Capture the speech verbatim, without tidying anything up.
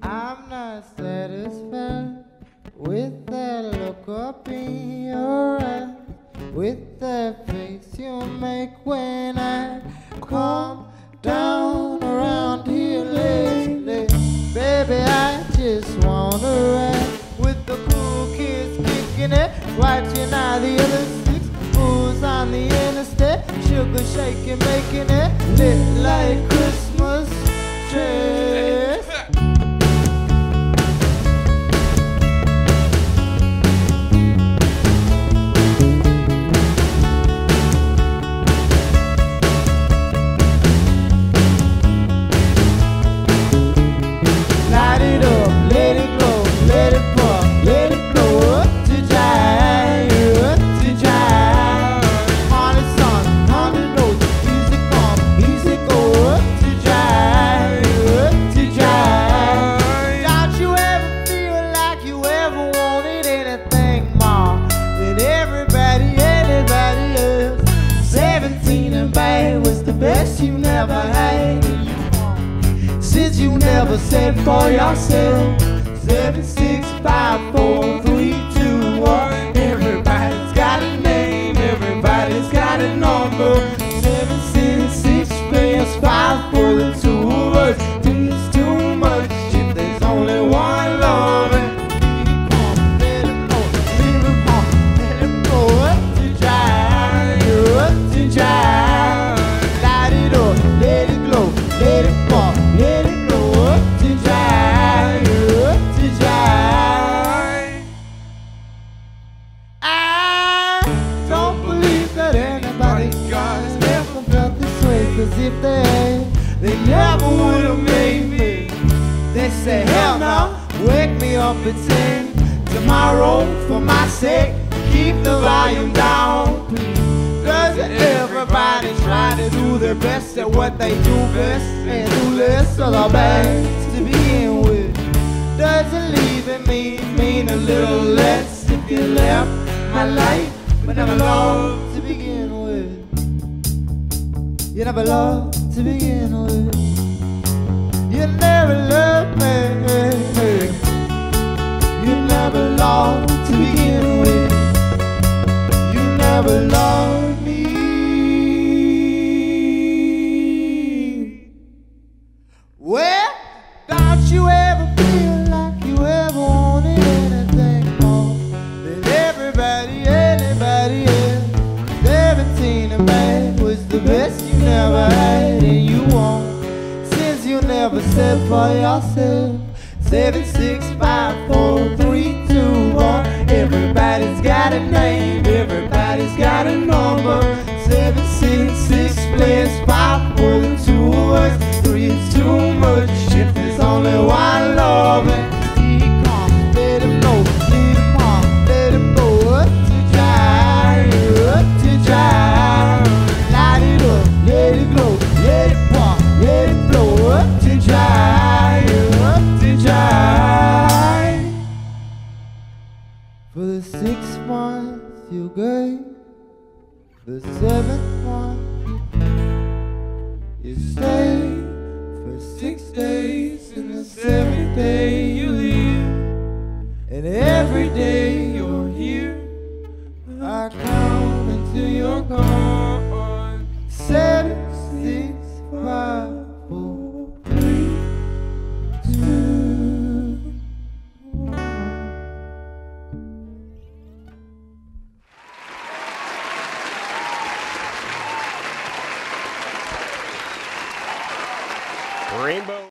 I'm not satisfied with that look up in your eyes, with that face you make when I come down around here lately. Baby, I just wanna ride with the cool kids kicking it, watching all the other six fools on the interstate, sugar shaking, making it lit like Christmas trees. Best you never had, since you never said for yourself. Seven, six, five, four, three, two, one. Everybody's got a name, everybody's got a number. Seven, six, six plus five for the two of us. Two is too much if there's only one love. Let him know, leave him on, let him know what to drive, what to drive. Let it glow, let it fall, let it blow up to dry, up to dry. I don't believe that anybody has never felt this way, cause if they had, they never would have made me. They say, hell no, wake me up at ten tomorrow for my sake, keep the volume down, please. Cause everybody try to do their best at what they do best, and do less of the best to begin with. Doesn't leaving me mean a little less if you left my life, but never loved to begin with. You never loved to begin with. You never loved me. You never loved to begin with. You never loved me. Well, don't you ever feel like you ever wanted anything more than everybody, anybody else? Seventeen and bad was the best you never had, and you won't, since you never said for yourself. Seven, six, five, four, three, two, one. Everybody's got a name, everybody's got a number. Seven, six, six plus five for the two of us. Three is too much if there's only one love. And he come, let him know, lead him on, let him go up to dry, up to dry. Light it up, let it glow, let it pump, let it blow up to dry, up to dry. For the six months you gave, the seventh month you stayed. For six days and the seventh day you leave, and every day you're here I count until you're gone. Seven, six, five, four, three, two, one. Rainbow.